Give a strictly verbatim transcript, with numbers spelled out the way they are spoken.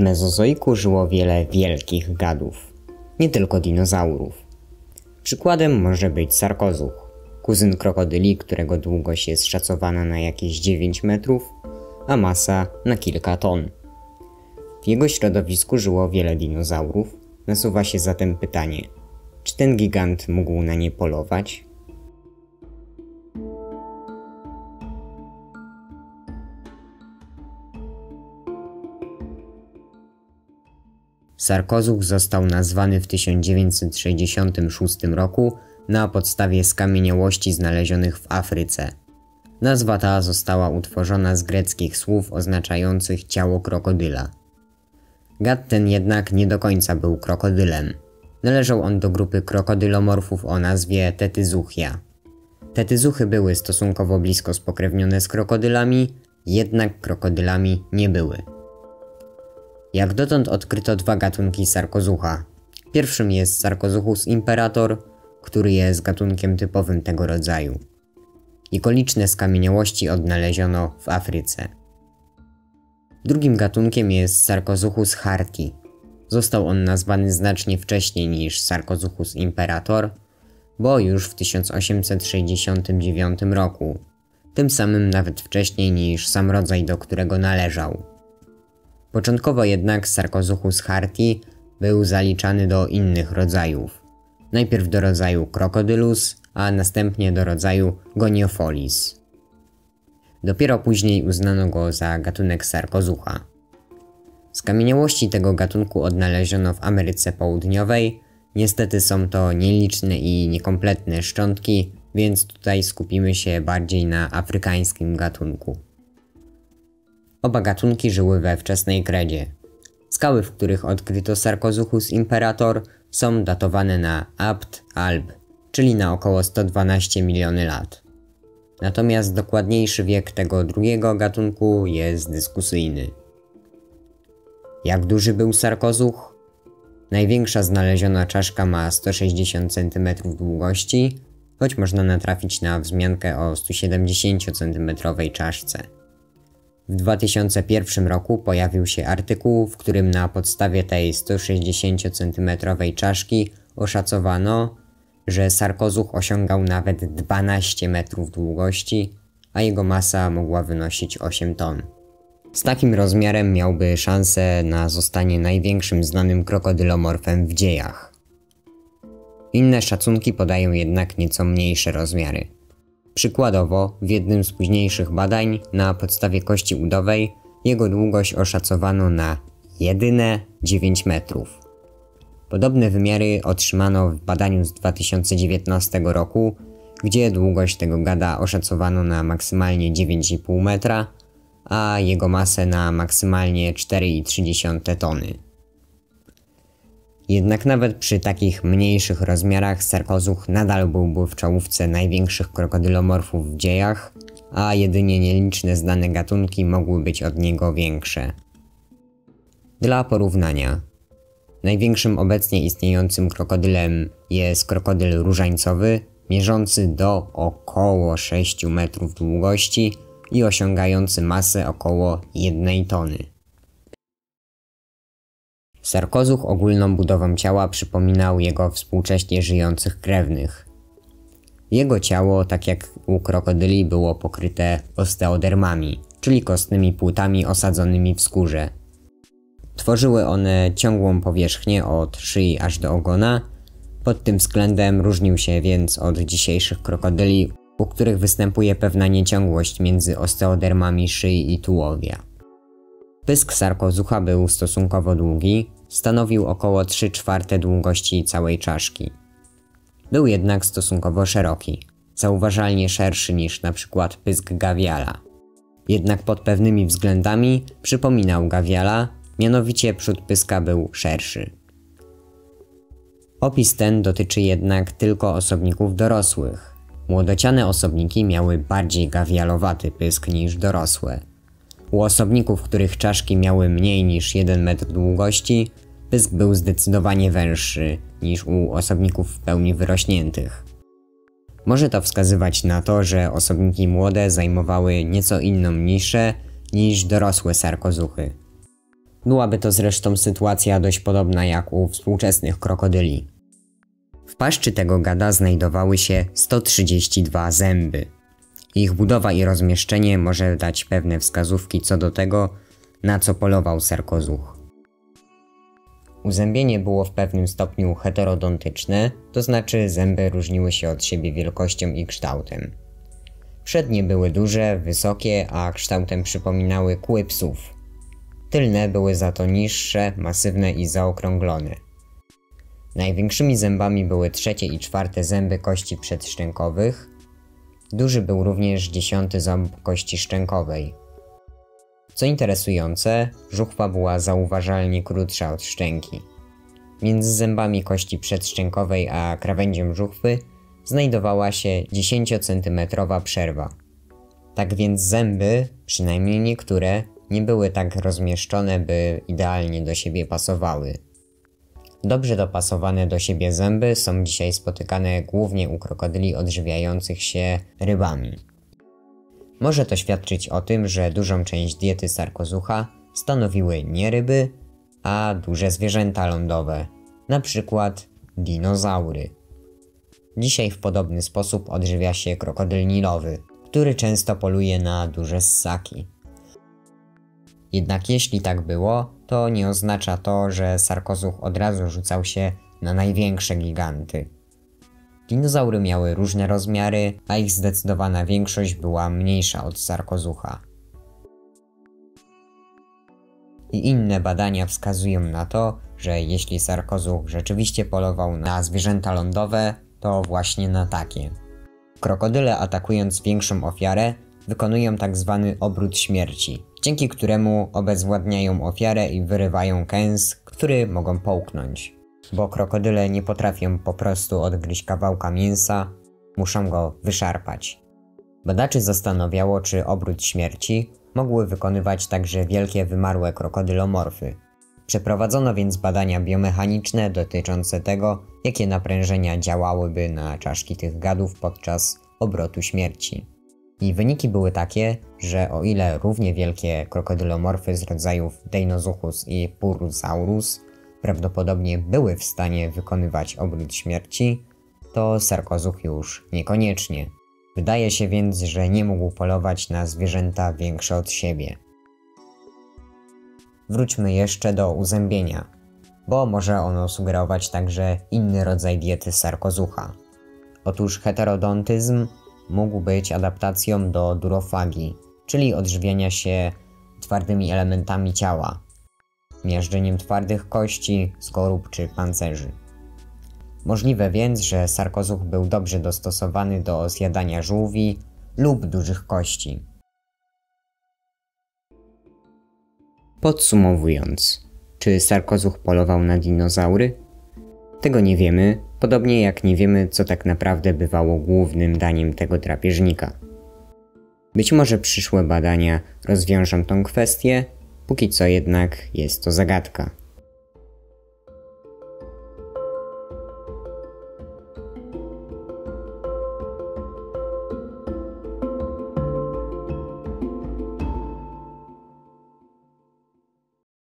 Mezozoiku żyło wiele wielkich gadów, nie tylko dinozaurów. Przykładem może być sarkozuch, kuzyn krokodyli, którego długość jest szacowana na jakieś dziewięć metrów, a masa na kilka ton. W jego środowisku żyło wiele dinozaurów, nasuwa się zatem pytanie, czy ten gigant mógł na nie polować? Sarkozuch został nazwany w tysiąc dziewięćset sześćdziesiątym szóstym roku na podstawie skamieniałości znalezionych w Afryce. Nazwa ta została utworzona z greckich słów oznaczających ciało krokodyla. Gad ten jednak nie do końca był krokodylem. Należał on do grupy krokodylomorfów o nazwie tetyzuchia. Tetyzuchy były stosunkowo blisko spokrewnione z krokodylami, jednak krokodylami nie były. Jak dotąd odkryto dwa gatunki sarkozucha. Pierwszym jest Sarcosuchus imperator, który jest gatunkiem typowym tego rodzaju. Jego liczne skamieniałości odnaleziono w Afryce. Drugim gatunkiem jest Sarcosuchus harti. Został on nazwany znacznie wcześniej niż Sarcosuchus imperator, bo już w tysiąc osiemset sześćdziesiątym dziewiątym roku, tym samym nawet wcześniej niż sam rodzaj, do którego należał. Początkowo jednak Sarcosuchus harti był zaliczany do innych rodzajów. Najpierw do rodzaju Crocodylus, a następnie do rodzaju Goniofolis. Dopiero później uznano go za gatunek sarkozucha. Skamieniałości tego gatunku odnaleziono w Ameryce Południowej. Niestety są to nieliczne i niekompletne szczątki, więc tutaj skupimy się bardziej na afrykańskim gatunku. Oba gatunki żyły we wczesnej kredzie. Skały, w których odkryto Sarcosuchus imperator, są datowane na Abt Alb, czyli na około sto dwanaście miliony lat. Natomiast dokładniejszy wiek tego drugiego gatunku jest dyskusyjny. Jak duży był sarkozuch? Największa znaleziona czaszka ma sto sześćdziesiąt centymetrów długości, choć można natrafić na wzmiankę o stu siedemdziesięciocentymetrowej czaszce. W dwa tysiące pierwszym roku pojawił się artykuł, w którym na podstawie tej sto sześćdziesięciocentymetrowej czaszki oszacowano, że sarkozuch osiągał nawet dwanaście metrów długości, a jego masa mogła wynosić osiem ton. Z takim rozmiarem miałby szansę na zostanie największym znanym krokodylomorfem w dziejach. Inne szacunki podają jednak nieco mniejsze rozmiary. Przykładowo, w jednym z późniejszych badań na podstawie kości udowej jego długość oszacowano na jedyne dziewięć metrów. Podobne wymiary otrzymano w badaniu z dwa tysiące dziewiętnastego roku, gdzie długość tego gada oszacowano na maksymalnie dziewięć i pół metra, a jego masę na maksymalnie cztery i trzy dziesiąte tony. Jednak nawet przy takich mniejszych rozmiarach sarkozuch nadal byłby w czołówce największych krokodylomorfów w dziejach, a jedynie nieliczne znane gatunki mogły być od niego większe. Dla porównania, największym obecnie istniejącym krokodylem jest krokodyl różańcowy, mierzący do około sześciu metrów długości i osiągający masę około jednej tony. Sarkozuch ogólną budową ciała przypominał jego współcześnie żyjących krewnych. Jego ciało, tak jak u krokodyli, było pokryte osteodermami, czyli kostnymi płótami osadzonymi w skórze. Tworzyły one ciągłą powierzchnię od szyi aż do ogona. Pod tym względem różnił się więc od dzisiejszych krokodyli, u których występuje pewna nieciągłość między osteodermami szyi i tułowia. Pysk sarkozucha był stosunkowo długi, stanowił około trzy czwarte długości całej czaszki. Był jednak stosunkowo szeroki, zauważalnie szerszy niż na przykład pysk gawiala. Jednak pod pewnymi względami przypominał gawiala, mianowicie przód pyska był szerszy. Opis ten dotyczy jednak tylko osobników dorosłych. Młodociane osobniki miały bardziej gawialowaty pysk niż dorosłe. U osobników, których czaszki miały mniej niż jeden metr długości, pysk był zdecydowanie węższy niż u osobników w pełni wyrośniętych. Może to wskazywać na to, że osobniki młode zajmowały nieco inną niszę niż dorosłe sarkozuchy. Byłaby to zresztą sytuacja dość podobna jak u współczesnych krokodyli. W paszczy tego gada znajdowały się sto trzydzieści dwa zęby. Ich budowa i rozmieszczenie może dać pewne wskazówki co do tego, na co polował sarkozuch. Uzębienie było w pewnym stopniu heterodontyczne, to znaczy zęby różniły się od siebie wielkością i kształtem. Przednie były duże, wysokie, a kształtem przypominały kły psów. Tylne były za to niższe, masywne i zaokrąglone. Największymi zębami były trzecie i czwarte zęby kości przedszczękowych. Duży był również dziesiąty ząb kości szczękowej. Co interesujące, żuchwa była zauważalnie krótsza od szczęki. Między zębami kości przedszczękowej a krawędzią żuchwy znajdowała się dziesięciocentymetrowa przerwa. Tak więc zęby, przynajmniej niektóre, nie były tak rozmieszczone, by idealnie do siebie pasowały. Dobrze dopasowane do siebie zęby są dzisiaj spotykane głównie u krokodyli odżywiających się rybami. Może to świadczyć o tym, że dużą część diety sarkozucha stanowiły nie ryby, a duże zwierzęta lądowe, na przykład dinozaury. Dzisiaj w podobny sposób odżywia się krokodyl nilowy, który często poluje na duże ssaki. Jednak jeśli tak było, to nie oznacza to, że sarkozuch od razu rzucał się na największe giganty. Dinozaury miały różne rozmiary, a ich zdecydowana większość była mniejsza od sarkozucha. I inne badania wskazują na to, że jeśli sarkozuch rzeczywiście polował na zwierzęta lądowe, to właśnie na takie. Krokodyle, atakując większą ofiarę, wykonują tak zwany obrót śmierci, dzięki któremu obezwładniają ofiarę i wyrywają kęs, który mogą połknąć. Bo krokodyle nie potrafią po prostu odgryźć kawałka mięsa, muszą go wyszarpać. Badaczy zastanawiało, czy obrót śmierci mogły wykonywać także wielkie wymarłe krokodylomorfy. Przeprowadzono więc badania biomechaniczne dotyczące tego, jakie naprężenia działałyby na czaszki tych gadów podczas obrotu śmierci. I wyniki były takie, że o ile równie wielkie krokodylomorfy z rodzajów Deinosuchus i Purosaurus prawdopodobnie były w stanie wykonywać obrót śmierci, to sarkozuch już niekoniecznie. Wydaje się więc, że nie mógł polować na zwierzęta większe od siebie. Wróćmy jeszcze do uzębienia, bo może ono sugerować także inny rodzaj diety sarkozucha. Otóż heterodontyzm mógł być adaptacją do durofagii, czyli odżywiania się twardymi elementami ciała, miażdżeniem twardych kości, skorup czy pancerzy. Możliwe więc, że sarkozuch był dobrze dostosowany do zjadania żółwi lub dużych kości. Podsumowując, czy sarkozuch polował na dinozaury? Tego nie wiemy, podobnie jak nie wiemy, co tak naprawdę bywało głównym daniem tego drapieżnika. Być może przyszłe badania rozwiążą tą kwestię, póki co jednak jest to zagadka.